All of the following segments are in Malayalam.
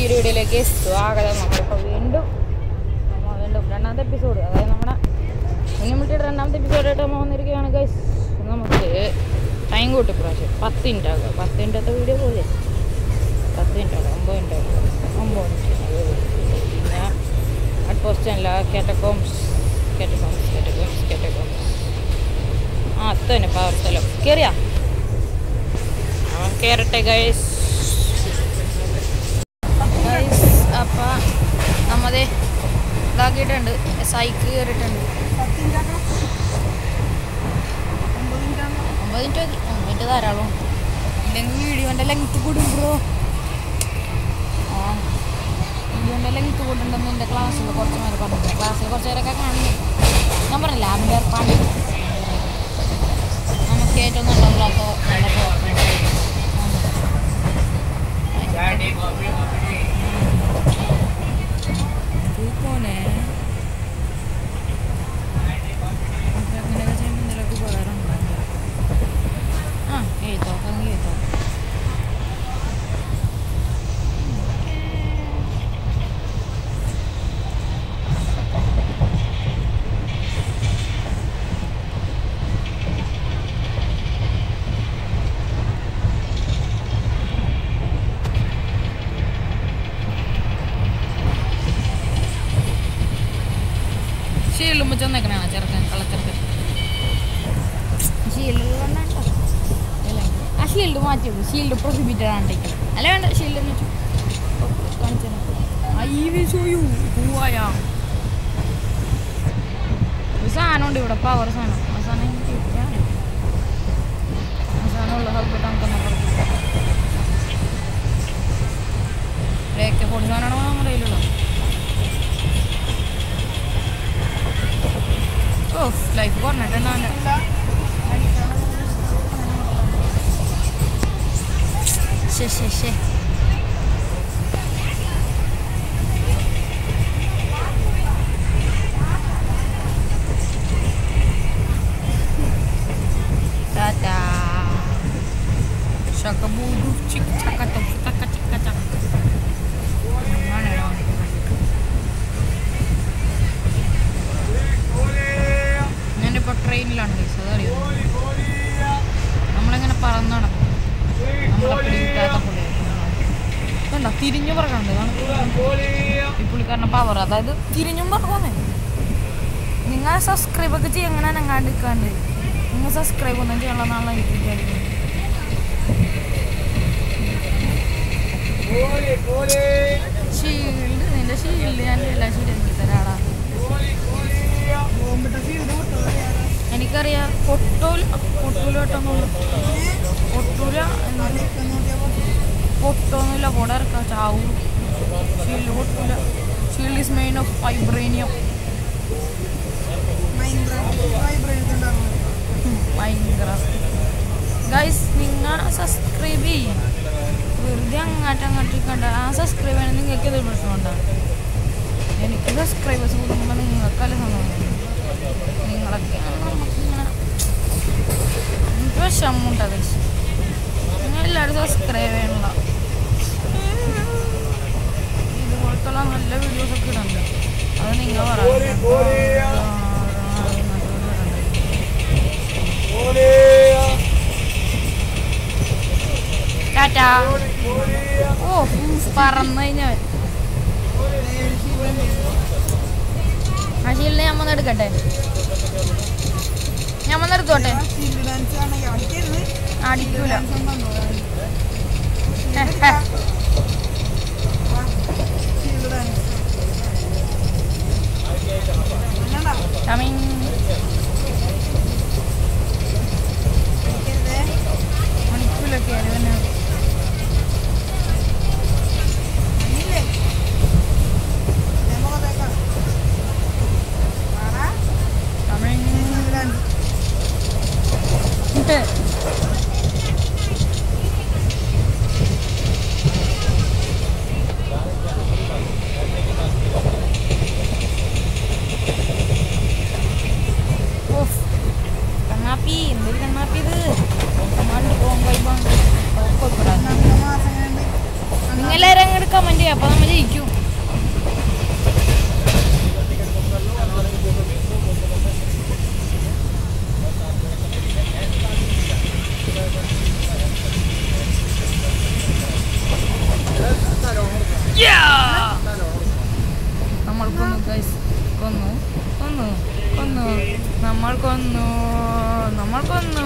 പുതിയൊരു വീഡിയോയിലേക്ക് സ്വാഗതം. നമ്മളിപ്പോൾ വീണ്ടും രണ്ടാമത്തെ എപ്പിസോഡ്, അതായത് നമ്മുടെ കുഞ്ഞുമുട്ടിയുടെ രണ്ടാമത്തെ എപ്പിസോഡായിട്ട് നമ്മൾ വന്നിരിക്കുകയാണ് ഗൈസ്. നമുക്ക് ടൈം കൂട്ടി പ്രാവശ്യം 10 മിനിറ്റ് ആകുക. 10 മിനിറ്റത്തെ വീഡിയോ പോലെ 10 മിനിറ്റ് ആകുക, 9 മിനിറ്റ് ആകുക, 9 മിനിറ്റ്. പിന്നെ അറ്റ് പോസ്റ്റല്ല കാറ്റക്കോംസ് അത് തന്നെ പവർ സ്ഥലം കയറിയാ അവൻ കയറട്ടെ ഗൈസ്. അപ്പം നമ്മതേ ഇതാക്കിയിട്ടുണ്ട്, സൈക്കിൾ കയറിയിട്ടുണ്ട്. 9 മിനിറ്റ് ധാരാളം. ഇല്ലെങ്കിൽ വീഡിയോൻ്റെ ലെങ്ത്ത് കൂടും ബ്രോ. വീഡിയോൻ്റെ ലെങ്ത്ത് കൂടുണ്ടെന്ന് എൻ്റെ ക്ലാസ്സിൽ കുറച്ച് നേരം പറഞ്ഞു. ക്ലാസ്സിൽ കുറച്ച് നേരമൊക്കെ കാണുന്നു. ഞാൻ പറഞ്ഞില്ല അമ്പയർ പാണ്ടി നമുക്ക് ഏറ്റവും നല്ലതാത്ത പോനെ അങ്ങനെയൊക്കെ ചെയ്യുമ്പോൾ എന്തെങ്കിലുമൊക്കെ ഉപകാരം ഉണ്ടാകും. എഴുതോ അങ്ങ് എഴുതോ. ഷീൽഡ് മുച്ച വന്നേക്കണാണ് ചെറുക്കൻ, കള്ളച്ചെറുക്കൻ. ഷീൽഡ് കൊണ്ടാണ്ടോ ആ ഷീൽഡ് മാറ്റിയത്, ഷീൽഡ് പ്രൊഹിബിറ്റഡ് ആണ്ടേക്ക്. അല്ല വേണ്ട, ഷീൽഡ് എന്ന് വെച്ചു പോവായാ. ഒരു സാധനമുണ്ട് ഇവിടെ, പവർ സാധനം. ആ സാധനം ആ സാധനമുള്ള ഹെൽപ്പെട്ട് നമുക്കൊന്നും ബ്രേക്ക് പൊടി സാധനമാണോ നമ്മുടെ കയ്യിലുള്ളൂ. ഓ ലൈഫ് കുറഞ്ഞിട്ടുണ്ടാവില്ല. ശേ ടാറ്റാ ശകബൂഡു ചിക്ക് ചക്ക ചക്ക ചക്ക ചക്ക. ഞാനിപ്പോൾ ട്രെയിനിലാണ് അതറിയോ. നമ്മളിങ്ങനെ പറന്ന് നടക്കും. നമ്മളെ പിടിക്കാത്ത പുള്ളി കണ്ടോ, തിരിഞ്ഞു പറക്കണ്ട്. ഈ പുള്ളിക്കാരൻ്റെ പവർ, അതായത് തിരിഞ്ഞും പറക്കുന്നേ. നിങ്ങൾ സബ്സ്ക്രൈബൊക്കെ ചെയ്യും, എങ്ങനെ അനങ്ങാണ്ടിരിക്കാണ്ട്. നിങ്ങൾ സബ്സ്ക്രൈബ് ഒന്നും ചെയ്യാനുള്ള നാളെ എനിക്ക് വിചാരിക്കുന്നത്. ഷീൽഡ്, നിന്റെ ഷീൽഡ് ഞാൻ എല്ലാ ശരിയാക്കി തരാടാ. എനിക്കറിയാം പൊട്ടൂല കേട്ടൊന്നുമില്ല, പൊട്ടൊന്നുമില്ല. കൂടെ ഇറക്കാം, ചാവും. ഷീൽഡ് പൊട്ടൂല. Shield is main of vibranium. ഭയങ്കര ഗൈസ്, നിങ്ങൾ സബ്സ്ക്രൈബ് ചെയ്യും. വെറുതെ അങ്ങോട്ടിരിക്കണ്ട. ആ സബ്സ്ക്രൈബ് ചെയ്യണം. നിങ്ങൾക്ക് ഏതൊരു പ്രശ്നമുണ്ടാകും. എനിക്ക് സബ്സ്ക്രൈബേഴ്സ് കൂടുമ്പോൾ നിങ്ങൾക്കല്ല സന്തോഷം. നിങ്ങളൊക്കെ നമുക്കിങ്ങനെ എനിക്ക് വിഷമമുണ്ട് ഗൈസ്. നിങ്ങൾ എല്ലാവരും സബ്സ്ക്രൈബ് ചെയ്യണില്ല. ഇതുപോലത്തുള്ള നല്ല വീഡിയോസൊക്കെ ഇടുന്നുണ്ട്. അത് നിങ്ങൾ പറയാം. ടാറ്റാ. ഓ പറന്നു കഴിഞ്ഞാൽ ആ ഷീൽഡ് ഞാൻ വന്നെടുക്കട്ടെ, ഞാൻ വന്നെടുത്തോട്ടെ. അടിക്കൂല. മണിക്കൂലൊക്കെ തന്നെ. പോയിന്റ് അപ്പൊ നമ്മൾ ജയിക്കും. നമ്മൾ കൊന്നു ഗൈസ്, കൊന്നു കൊന്നു കൊന്നു നമ്മൾ കൊന്നു നമ്മൾ കൊന്നു.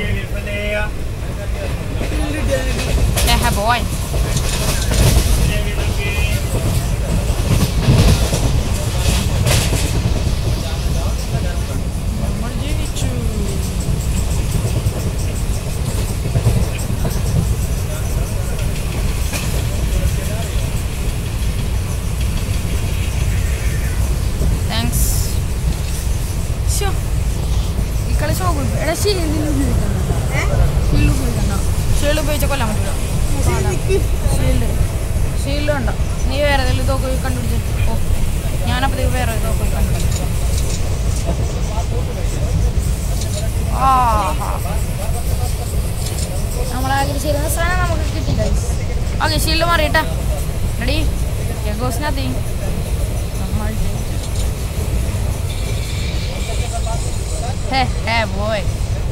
ബോയ് നമ്മൾ ജീവിച്ചു. താങ്ക്സ്. ഈ കളി ഷോ എടാ ഷീൽഡ് ഉപയോഗിച്ച കൊല്ലാൻ പറ്റൂല. ഷീൽഡ് ഉണ്ടോ? നീ വേറെ ഏതെങ്കിലും തോക്ക് കണ്ടുപിടിച്ചു. ഓ ഞാനപ്പോഴത്തേക്ക് വേറെ തോക്ക് കണ്ടുപിടിച്ചു. ആ നമ്മളാഗ്രഹിച്ചിരുന്ന സാധനം നമുക്ക് കിട്ടി ഗൈസ്. ഓക്കെ ഷീൽഡ് മാറിയിട്ടാ. റെഡി ഗോസിനകത്ത് നമ്മൾ ഹേ ബോയ്.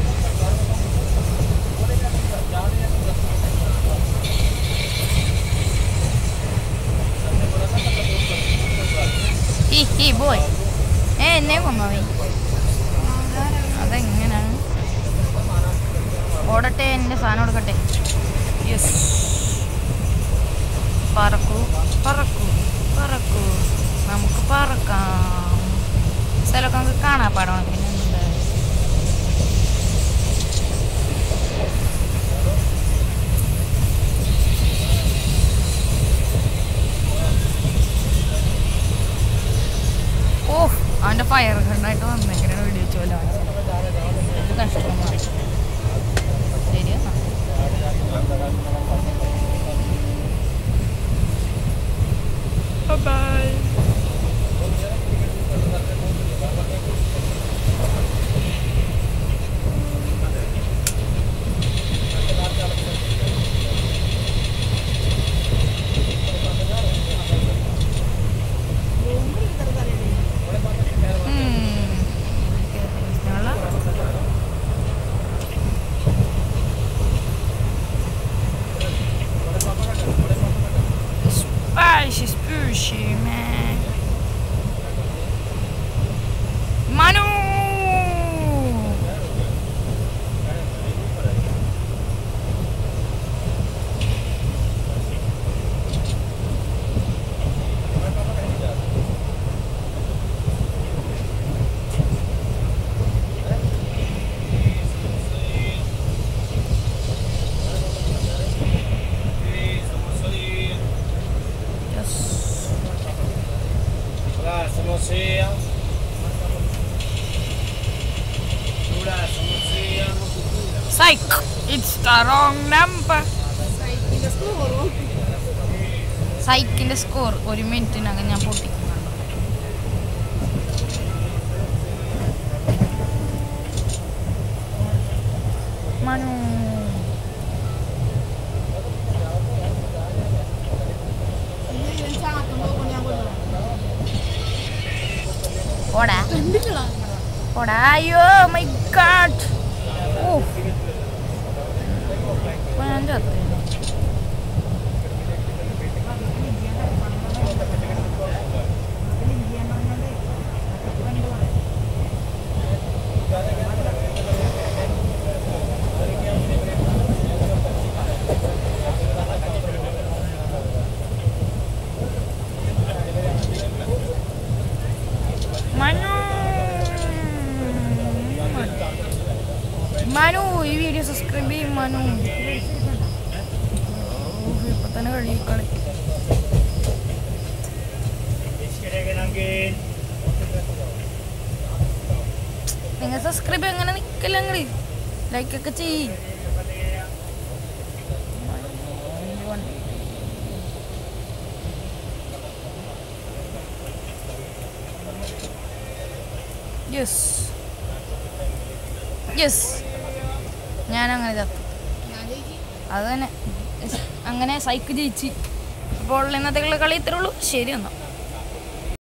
ബോയ് എന്നെ കൊന്നോയി. അതെങ്ങനെയാണ്? ഓടട്ടെ, എൻ്റെ സാധനം കൊടുക്കട്ടെ. യെസ് പറക്കൂ പറക്കൂ പറക്കൂ നമുക്ക് പറക്കാം. സ്ഥലമൊക്കെ നമുക്ക് കാണാൻ പാടണം. പിന്നെ എന്താ ഓ അവൻ്റെ ഫയർ ഗണ്ണായിട്ട് വന്നെങ്ങനെ വെടിവെച്ചു പോലെ കഷ്ടമാണ്. ശരിയാ bye. Manu! Psych! It's the wrong number. Psychന്റെ സ്കോർ 1 മിനിറ്റിനകം ഞാൻ പൊട്ടിക്കുന്നുണ്ട്. മനു ഓടാ ഓടാ. അയ്യോ മൈ ഗോഡ്. ഞാൻ ചത്തു. മനു ഈ വീഡിയോ സബ്സ്ക്രൈബ് ചെയ്യും മനു. ഇപ്പൊ തന്നെ കളി. നിങ്ങൾ സബ്സ്ക്രൈബ് എങ്ങനെ നിൽക്കില്ല, നിങ്ങൾ ലൈക്കൊക്കെ ചെയ്യും. യെസ് യെസ് ഞാനങ്ങനെ ചത്തു. അത് തന്നെ അങ്ങനെ സൈക്കിൾ ജയിച്ച് അപ്പോൾ ഇന്നത്തെ കളി ഇത്രേ ഉള്ളൂ. ശരി എന്നാൽ.